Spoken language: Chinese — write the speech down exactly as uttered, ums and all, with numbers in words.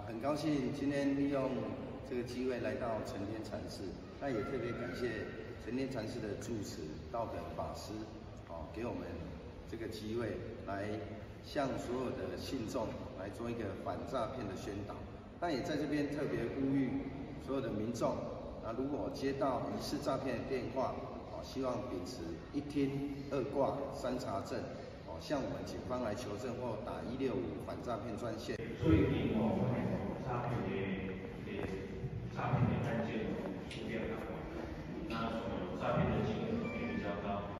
很高兴今天利用这个机会来到承天禅寺，那也特别感谢承天禅寺的住持道本法师，哦，给我们这个机会来向所有的信众来做一个反诈骗的宣导。但也在这边特别呼吁所有的民众，啊，如果接到疑似诈骗的电话，哦，希望秉持一听、二挂、三查证，哦，向我们警方来求证或打一六五反诈骗专线。 最近哦，诈骗的的诈骗的案件数量大，那所诈骗的金额也比较高。